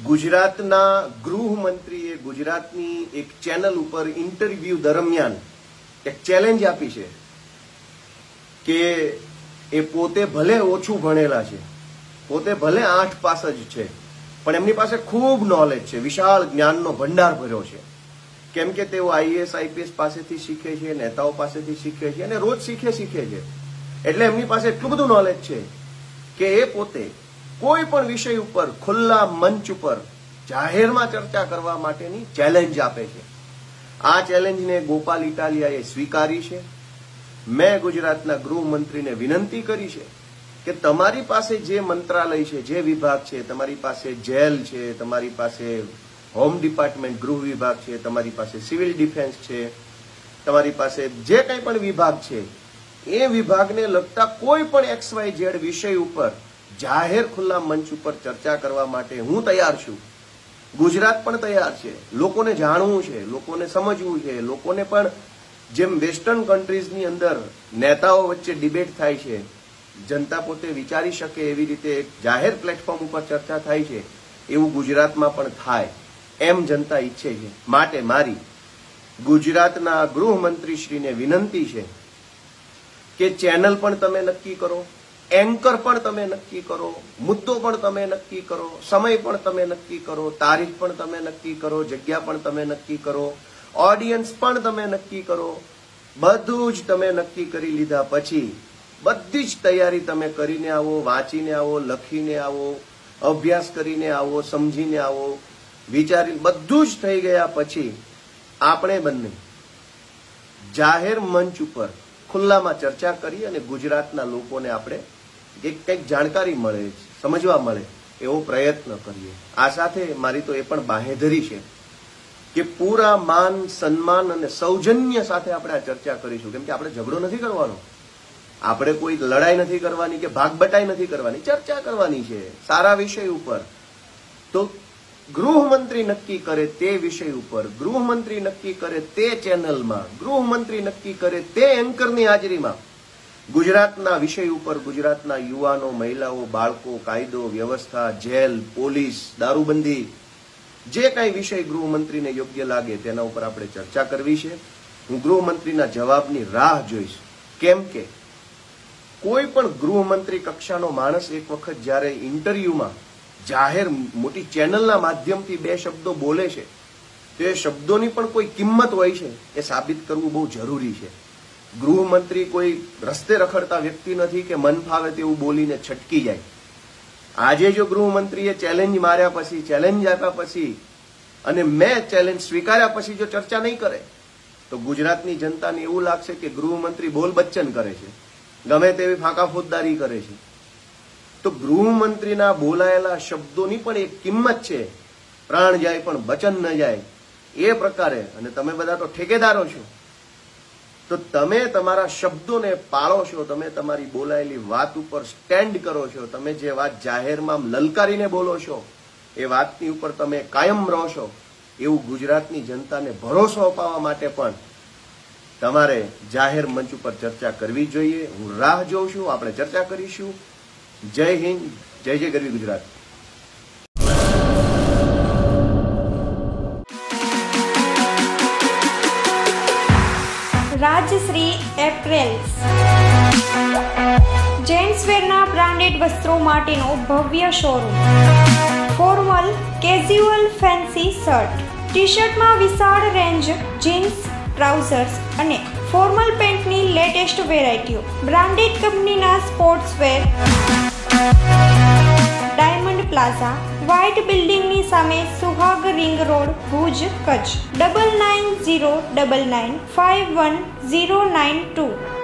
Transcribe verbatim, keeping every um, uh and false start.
ગુજરાતના ગૃહમંત્રીએ ગુજરાતની એક ચેનલ ઉપર ઇન્ટરવ્યુ દરમિયાન એક ચેલેન્જ આપી છે કે એ પોતે ભલે ઓછું ભણેલા છે, પોતે ભલે આઠ પાસ જ છે, પણ એમની પાસે ખૂબ નોલેજ છે, વિશાળ જ્ઞાનનો ભંડાર ભર્યો છે. કેમ કે તેઓ આઈએએસ આઈપીએસ પાસેથી શીખે છે, નેતાઓ પાસેથી શીખે છે અને રોજ શીખે શીખે છે. એટલે એમની પાસે એટલું બધું નોલેજ છે કે એ પોતે કોઈ પણ વિષય ઉપર ખુલ્લા મંચ ઉપર જાહેરમાં ચર્ચા કરવા માટેની ચેલેન્જ આપે છે. આ ચેલેન્જને ગોપાલ ઇટાલિયાએ સ્વીકારી છે. મેં ગુજરાતના ગૃહમંત્રીને વિનંતી કરી છે કે તમારી પાસે જે મંત્રાલય છે, જે વિભાગ છે, તમારી પાસે જેલ છે, તમારી પાસે હોમ ડિપાર્ટમેન્ટ ગૃહ વિભાગ છે, તમારી પાસે સિવિલ ડિફેન્સ છે, તમારી પાસે જે કંઈ પણ વિભાગ છે, એ વિભાગને લગતા કોઈ પણ એક્સ વાય ઝેડ વિષય ઉપર જાહેર ખુલ્લા મંચ ઉપર ચર્ચા કરવા માટે હું તૈયાર છું. ગુજરાત પણ તૈયાર છે. લોકોને જાણવું છે, લોકોને સમજવું છે, લોકોને પણ જેમ વેસ્ટર્ન કન્ટ્રીઝની અંદર નેતાઓ વચ્ચે ડિબેટ થાય છે, જનતા પોતે વિચારી શકે એવી રીતે એક જાહેર પ્લેટફોર્મ ઉપર ચર્ચા થાય છે, એવું ગુજરાતમાં પણ થાય એમ જનતા ઈચ્છે છે. માટે મારી ગુજરાતના ગૃહમંત્રીશ્રીને વિનંતી છે કે ચેનલ પણ તમે નક્કી કરો, એન્કર પણ તમે નક્કી કરો, મુદ્દો પણ તમે નક્કી કરો, સમય પણ તમે નક્કી કરો, તારીખ પણ તમે નક્કી કરો, જગ્યા પણ તમે નક્કી કરો, ઓડિયન્સ પણ તમે નક્કી કરો. બધું જ તમે નક્કી કરી લીધા પછી બધી જ તૈયારી તમે કરીને આવો, વાંચીને આવો, લખીને આવો, અભ્યાસ કરીને આવો, સમજીને આવો, વિચારીને બધું જ થઈ ગયા પછી આપણે બંને જાહેર મંચ ઉપર ખુલ્લામાં ચર્ચા કરી અને ગુજરાતના લોકોને આપણે એક કંઈક જાણકારી મળે, સમજવા મળે એવો પ્રયત્ન કરીએ. આ સાથે મારી તો એ પણ બાંહેધરી છે કે પૂરા માન, સન્માન અને સૌજન્ય સાથે આપણે આ ચર્ચા કરીશું. કેમ કે આપણે ઝઘડો નથી કરવાનો, આપણે કોઈ લડાઈ નથી કરવાની કે ભાગબટાઈ નથી કરવાની, ચર્ચા કરવાની છે સારા વિષય ઉપર. તો ગૃહમંત્રી નક્કી કરે તે વિષય ઉપર, ગૃહમંત્રી નક્કી કરે તે ચેનલમાં, ગૃહમંત્રી નક્કી કરે તે એન્કરની હાજરીમાં ગુજરાતના વિષય ઉપર ગુજરાતના યુવાનો, મહિલાઓ, બાળકો, કાયદો, વ્યવસ્થા, જેલ, પોલીસ, દારૂબંધી, જે કાંઈ વિષય ગૃહમંત્રીને યોગ્ય લાગે તેના ઉપર આપણે ચર્ચા કરવી છે. હું ગૃહમંત્રીના જવાબની રાહ જોઈશ. કેમ કે કોઈ પણ ગૃહમંત્રી કક્ષાનો માણસ એક વખત જ્યારે ઇન્ટરવ્યુમાં જાહેર મોટી ચેનલના માધ્યમથી બે શબ્દો બોલે છે તો એ શબ્દોની પણ કોઈ કિંમત હોય છે એ સાબિત કરવું બહુ જરૂરી છે. ગૃહમંત્રી કોઈ રસ્તે રખડતા વ્યક્તિ નથી કે મન ફાવે તેવું બોલીને છટકી જાય. આજે જો ગૃહમંત્રીએ ચેલેન્જ માર્યા પછી, ચેલેન્જ આપ્યા પછી અને મેં ચેલેન્જ સ્વીકાર્યા પછી જો ચર્ચા નહીં કરે તો ગુજરાતની જનતાને એવું લાગશે કે ગૃહમંત્રી બોલ બચ્ચન કરે છે, ગમે તેવી ફાંકા ફોજદારી કરે છે. તો ગૃહમંત્રીના બોલાયેલા શબ્દોની પણ એક કિંમત છે. પ્રાણ જાય પણ વચન ન જાય એ પ્રકારે. અને તમે બધા તો ઠેકેદારો છો, તો તમે તમારા શબ્દોને પાળો છો, તમે તમારી બોલાયેલી વાત ઉપર સ્ટેન્ડ કરો છો, તમે જે વાત જાહેરમાં લલકારીને બોલો છો એ વાતની ઉપર તમે કાયમ રહો છો, એવું ગુજરાતની જનતાને ભરોસો અપાવવા માટે પણ તમારે જાહેર મંચ ઉપર ચર્ચા કરવી જોઈએ. હું રાહ જોઉં છું, આપણે ચર્ચા કરીશું. જય હિન્દ, જય જય ગરવી ગુજરાત. રાજશ્રી એપ્રેલ્સ જેન્ટ્સવેરના બ્રાન્ડેડ વસ્ત્રો માટેનો ભવ્ય showroom. Formal, casual, fancy shirt, T શર્ટમાં વિશાળ રેન્જ, જીન્સ, ટ્રાઉઝર્સ અને ફોર્મલ પેન્ટની લેટેસ્ટ વેરાયટીઓ. બ્રાન્ડેડ કંપનીના સ્પોર્ટ્સવેર. ડાયમંડ પ્લાઝા, વ્હાઇટ બિલ્ડિંગની સામે, Suhag ring road, Bhuj, Kutch. Double nine zero double nine five one zero nine two.